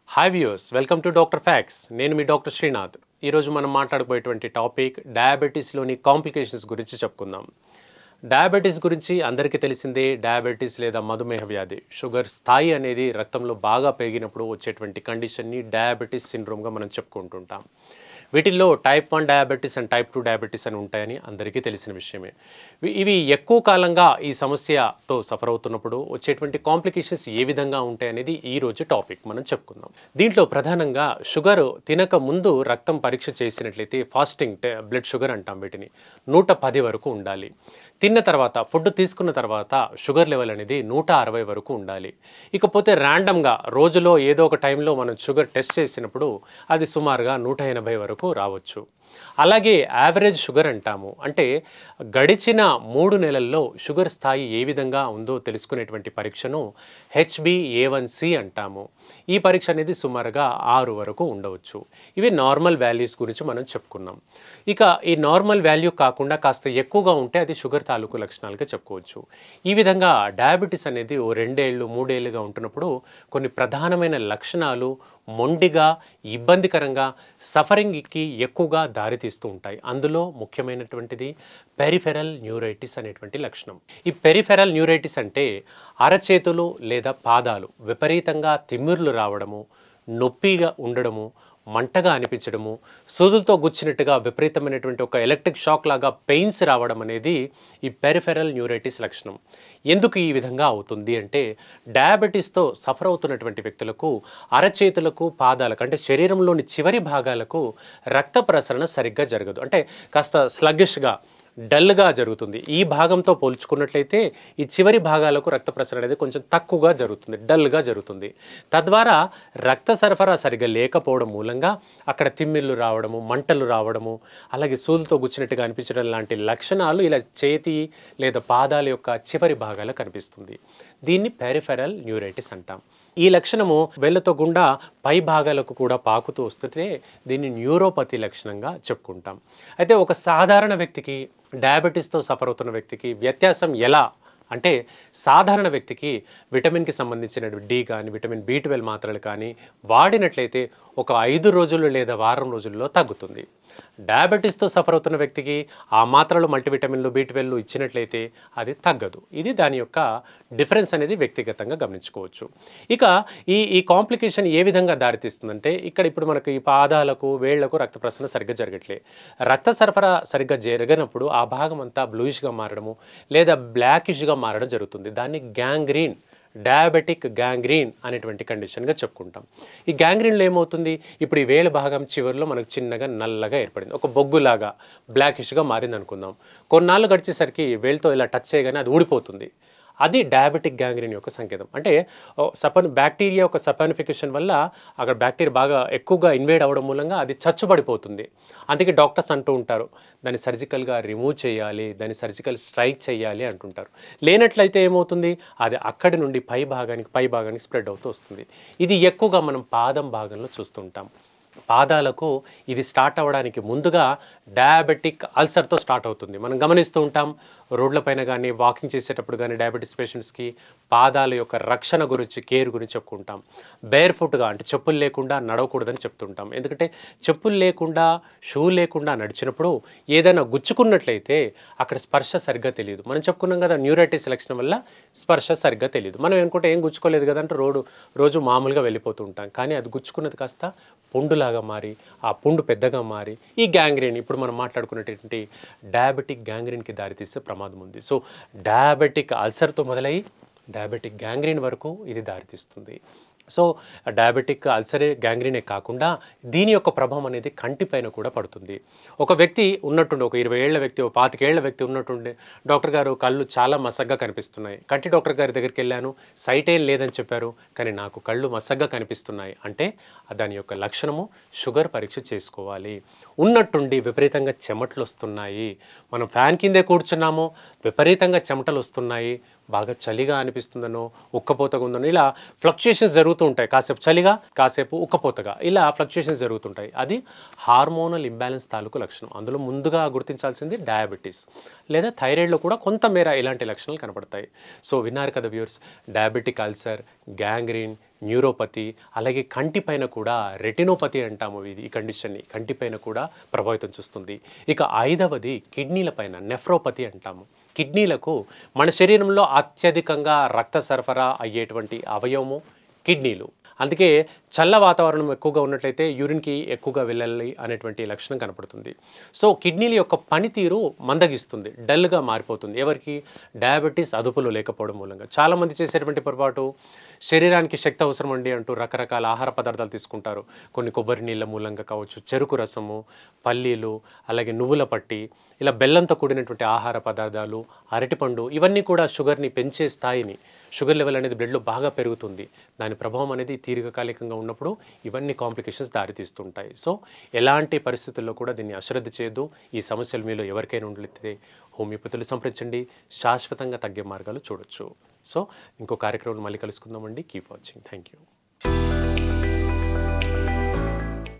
Hi viewers, welcome to doctor facts. నేను మీ doctor Srinath. ఈరోజు మనం మాట్లాడబోయేటువంటి టాపిక్ డయాబెటీస్లోని కాంప్లికేషన్స్ గురించి చెప్పుకుందాం. డయాబెటీస్ గురించి అందరికీ తెలిసిందే. డయాబెటీస్ లేదా మధుమేహ వ్యాధి, షుగర్ స్థాయి అనేది రక్తంలో బాగా పెరిగినప్పుడు వచ్చేటువంటి కండిషన్ని డయాబెటీస్ సిండ్రోమ్గా మనం చెప్పుకుంటుంటాం. వీటిల్లో type 1 diabetes and type 2 diabetes అని ఉంటాయని అందరికీ తెలిసిన విషయమే. ఇవి ఎక్కువ కాలంగా ఈ సమస్యతో సఫర్ అవుతున్నప్పుడు వచ్చేటువంటి కాంప్లికేషన్స్ ఏ విధంగా ఉంటాయనేది ఈరోజు టాపిక్ మనం చెప్పుకుందాం. దీంట్లో ప్రధానంగా షుగర్ తినక ముందు రక్తం పరీక్ష చేసినట్లయితే ఫాస్టింగ్ బ్లడ్ షుగర్ అంటాం, వీటిని 110 వరకు ఉండాలి. తిన్న తర్వాత, ఫుడ్ తీసుకున్న తర్వాత షుగర్ లెవెల్ అనేది 160 వరకు ఉండాలి. ఇకపోతే ర్యాండమ్గా రోజులో ఏదో ఒక టైంలో మనం షుగర్ టెస్ట్ చేసినప్పుడు అది సుమారుగా 180 వరకు రావచ్చు. అలాగే యావరేజ్ షుగర్ అంటాము. అంటే గడిచిన 3 నెలల్లో షుగర్ స్థాయి ఏ విధంగా ఉందో తెలుసుకునేటువంటి పరీక్షను HbA1c అంటాము. ఈ పరీక్ష అనేది సుమారుగా 6 వరకు ఉండవచ్చు. ఇవి నార్మల్ వాల్యూస్ గురించి మనం చెప్పుకున్నాం. ఇక ఈ నార్మల్ వాల్యూ కాకుండా కాస్త ఎక్కువగా ఉంటే అది షుగర్ తాలూకు లక్షణాలుగా చెప్పుకోవచ్చు. ఈ విధంగా డయాబెటీస్ అనేది ఓ 2 ఏళ్ళు 3 ఏళ్ళుగా ఉంటున్నప్పుడు కొన్ని ప్రధానమైన లక్షణాలు మొండిగా, ఇబ్బందికరంగా, సఫరింగ్కి ఎక్కువగా దారితీస్తూ ఉంటాయి. అందులో ముఖ్యమైనటువంటిది పెరిఫెరల్ న్యూరైటిస్ అనేటువంటి లక్షణం. ఈ పెరిఫెరల్ న్యూరైటిస్ అంటే అరచేతులు లేదా పాదాలు విపరీతంగా తిమ్మిర్లు రావడము, నొప్పిగా ఉండడము, మంటగా అనిపించడము, సూదులతో గుచ్చినట్టుగా విపరీతమైనటువంటి ఒక ఎలక్ట్రిక్ షాక్ లాగా పెయిన్స్ రావడం అనేది ఈ పెరిఫెరల్ న్యూరైటిస్ లక్షణం. ఎందుకు ఈ విధంగా అవుతుంది అంటే డయాబెటీస్తో సఫర్ అవుతున్నటువంటి వ్యక్తులకు అరచేతులకు, పాదాలకు అంటే శరీరంలోని చివరి భాగాలకు రక్త ప్రసరణ సరిగ్గా జరగదు. అంటే కాస్త స్లగ్గిష్గా, డల్గా జరుగుతుంది. ఈ భాగంతో పోల్చుకున్నట్లయితే ఈ చివరి భాగాలకు రక్త ప్రసరణ అనేది కొంచెం తక్కువగా జరుగుతుంది, డల్గా జరుగుతుంది. తద్వారా రక్త సరఫరా సరిగ్గా లేకపోవడం మూలంగా అక్కడ తిమ్మిళ్ళు రావడము, మంటలు రావడము, అలాగే సూదులతో గుచ్చినట్టుగా అనిపించడం లాంటి లక్షణాలు ఇలా చేతి లేదా పాదాల యొక్క చివరి భాగాలు కనిపిస్తుంది. దీన్ని పెరిఫెరల్ న్యూరైటిస్ అంటాం. ఈ లక్షణము వేళ్ళతో గుండా పై భాగాలకు కూడా పాకుతూ వస్తుంటే దీన్ని న్యూరోపతి లక్షణంగా చెప్పుకుంటాం. అయితే ఒక సాధారణ వ్యక్తికి, డయాబెటీస్తో సఫర్ అవుతున్న వ్యక్తికి వ్యత్యాసం ఎలా అంటే, సాధారణ వ్యక్తికి విటమిన్కి సంబంధించిన డి కానీ, విటమిన్ B12 మాత్రలు కానీ వాడినట్లయితే ఒక 5 రోజులు లేదా వారం రోజుల్లో తగ్గుతుంది. డయాబెటీస్తో సఫర్ అవుతున్న వ్యక్తికి ఆ మాత్రలు మల్టీవిటమిన్లు, B12 ఇచ్చినట్లయితే అది తగ్గదు. ఇది దాని యొక్క డిఫరెన్స్ అనేది వ్యక్తిగతంగా గమనించుకోవచ్చు. ఇక ఈ కాంప్లికేషన్ ఏ విధంగా దారితీస్తుందంటే, ఇప్పుడు మనకు ఈ పాదాలకు, వేళ్లకు రక్త ప్రసరణ సరిగ్గా జరగట్లే. రక్త సరఫరా సరిగ్గా జరగనప్పుడు ఆ భాగం అంతా బ్లూయిష్గా మారడము లేదా బ్లాకిష్గా మారడం జరుగుతుంది. దాన్ని గ్యాంగ్రీన్, డయాబెటిక్ గ్యాంగ్రీన్ అనేటువంటి కండిషన్గా చెప్పుకుంటాం. ఈ గ్యాంగ్రీన్లో ఏమవుతుంది, ఇప్పుడు ఈ వేళ భాగం చివరిలో మనకు చిన్నగా నల్లగా ఏర్పడింది, ఒక బొగ్గులాగా బ్లాకిష్గా మారింది అనుకుందాం. కొన్నాళ్ళు గడిచేసరికి వేళ్ళతో ఇలా టచ్ చేయగానే అది ఊడిపోతుంది. అది డయాబెటిక్ గ్యాంగ్రీన్ యొక్క సంకేతం. అంటే బ్యాక్టీరియా యొక్క సపానిఫికేషన్ వల్ల అక్కడ బ్యాక్టీరియా బాగా ఎక్కువగా ఇన్వేడ్ అవ్వడం మూలంగా అది చచ్చుబడిపోతుంది. అందుకే డాక్టర్స్ అంటూ ఉంటారు, దాన్ని సర్జికల్గా రిమూవ్ చేయాలి, దాన్ని సర్జికల్ స్ట్రైక్ చేయాలి అంటుంటారు. లేనట్లయితే ఏమవుతుంది, అది అక్కడి నుండి పై భాగానికి స్ప్రెడ్ అవుతూ వస్తుంది. ఇది ఎక్కువగా మనం పాదం భాగంలో చూస్తుంటాం. పాదాలకు ఇది స్టార్ట్ అవ్వడానికి ముందుగా డయాబెటిక్ అల్సర్తో స్టార్ట్ అవుతుంది. మనం గమనిస్తూ ఉంటాం, రోడ్లపైన కానీ, వాకింగ్ చేసేటప్పుడు కానీ డయాబెటీస్ పేషెంట్స్కి పాదాల యొక్క రక్షణ గురించి, కేర్ గురించి చెప్పుకుంటాం. బేర్ ఫుట్గా అంటే చెప్పులు లేకుండా నడవకూడదని చెప్తుంటాం. ఎందుకంటే చెప్పులు లేకుండా, షూ లేకుండా నడిచినప్పుడు ఏదైనా గుచ్చుకున్నట్లయితే అక్కడ స్పర్శ సరిగ్గా తెలియదు. మనం చెప్పుకున్నాం కదా, న్యూరైటిస్ లక్షణం వల్ల స్పర్శ సరిగ్గా తెలియదు. మనం అనుకుంటే ఏం గుచ్చుకోలేదు కదా అంటే రోజు మామూలుగా వెళ్ళిపోతూ ఉంటాం. కానీ అది గుచ్చుకున్నది కాస్త పుండులాగా మారి, ఆ పుండు పెద్దగా మారి ఈ గ్యాంగ్రీన్, ఇప్పుడు మనం మాట్లాడుకునేటువంటి డయాబెటిక్ గ్యాంగ్రీన్కి దారితీసే ప్రమాదం ఉంది. సో డయాబెటిక్ అల్సర్తో మొదలై డయాబెటిక్ గ్యాంగ్రీన్ వరకు ఇది దారితీస్తుంది. సో డయాబెటిక్ అల్సరే గ్యాంగ్రీనే కాకుండా దీని యొక్క ప్రభావం అనేది కంటిపైన కూడా పడుతుంది. ఒక వ్యక్తి ఉన్నట్టుండి, ఒక 20 ఏళ్ల వ్యక్తి, ఒక 25 ఏళ్ల వ్యక్తి ఉన్నట్టుండి, డాక్టర్ గారు కళ్ళు చాలా మసగ్గా కనిపిస్తున్నాయి, కంటి డాక్టర్ గారి దగ్గరికి వెళ్ళాను, సైట్ ఏం లేదని చెప్పారు, కానీ నాకు కళ్ళు మసగ్గా కనిపిస్తున్నాయి అంటే దాని యొక్క లక్షణము షుగర్ పరీక్ష చేసుకోవాలి. ఉన్నట్టుండి విపరీతంగా చెమటలు వస్తున్నాయి, మనం ఫ్యాన్ కిందే కూర్చున్నాము, విపరీతంగా చెమటలు వస్తున్నాయి, బాగా చలిగా అనిపిస్తుందనో, ఉక్కపోతగా ఉందనో, ఇలా ఫ్లక్చుయేషన్స్ జరుగుతూ ఉంటాయి. కాసేపు చలిగా, కాసేపు ఉక్కపోతగా, ఇలా ఫ్లక్చుయేషన్స్ జరుగుతుంటాయి. అది హార్మోనల్ ఇంబ్యాలెన్స్ తాలూకు లక్షణం. అందులో ముందుగా గుర్తించాల్సింది డయాబెటీస్ లేదా థైరాయిడ్లో కూడా కొంతమేర ఇలాంటి లక్షణాలు కనపడతాయి. సో విన్నారు కదా viewers, diabetic ulcer, gangrene, neuropathy, అలాగే కంటిపైన కూడా రెటినోపతి అంటాము ఈ కండిషన్ని, కంటిపైన కూడా ప్రభావితం చూస్తుంది. ఇక ఐదవది కిడ్నీల పైన నెఫ్రోపతి అంటాము. కిడ్నీలకు మన శరీరంలో అత్యధికంగా రక్త సరఫరా అయ్యేటువంటి అవయవము కిడ్నీలు. అందుకే చల్ల వాతావరణం ఎక్కువగా ఉన్నట్లయితే యూరిన్కి ఎక్కువగా వెళ్ళాలి అనేటువంటి లక్షణం కనపడుతుంది. సో కిడ్నీల యొక్క పనితీరు మందగిస్తుంది, డల్గా మారిపోతుంది. ఎవరికి? డయాబెటీస్ అదుపులో లేకపోవడం మూలంగా. చాలామంది చేసేటువంటి పొరపాటు, శరీరానికి శక్తి అవసరం అండి అంటూ రకరకాల ఆహార పదార్థాలు తీసుకుంటారు. కొన్ని కొబ్బరి నీళ్ళ మూలంగా కావచ్చు, చెరుకు రసము, పల్లీలు, అలాగే నువ్వుల పట్టి, ఇలా బెల్లంతో కూడినటువంటి ఆహార పదార్థాలు, అరటిపండు, ఇవన్నీ కూడా షుగర్ని పెంచే స్థాయిని, షుగర్ లెవెల్ అనేది బ్లడ్లో బాగా పెరుగుతుంది. దాని ప్రభావం అనేది దీర్ఘకాలికంగా ఉన్నప్పుడు ఇవన్నీ కాంప్లికేషన్స్ దారితీస్తుంటాయి. సో ఎలాంటి పరిస్థితుల్లో కూడా దీన్ని అశ్రద్ధ చేయొద్దు. ఈ సమస్యలు మీలో ఎవరికైనా ఉండలేతే హోమియోపతులు సంప్రదించండి, శాశ్వతంగా తగ్గే మార్గాలు చూడొచ్చు. సో ఇంకో కార్యక్రమం మళ్ళీ కలుసుకుందామండి. Keep watching. Thank you.